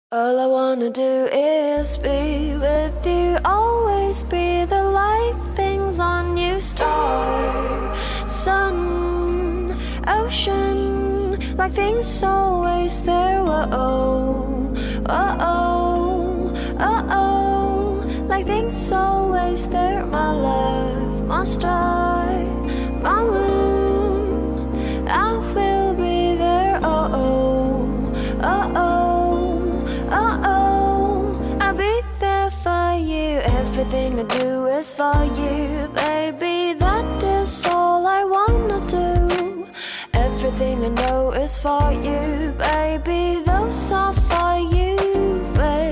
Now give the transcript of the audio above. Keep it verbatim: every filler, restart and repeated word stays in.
All I wanna do is be with you, always be the light, things on you, star, sun, ocean, like things always there, whoa, uh-oh, uh-oh, like things always there, my love, my star, my moon, I will be there, oh-oh, uh-oh. Everything I do is for you, baby, that is all I wanna do. Everything I know is for you, baby, those soft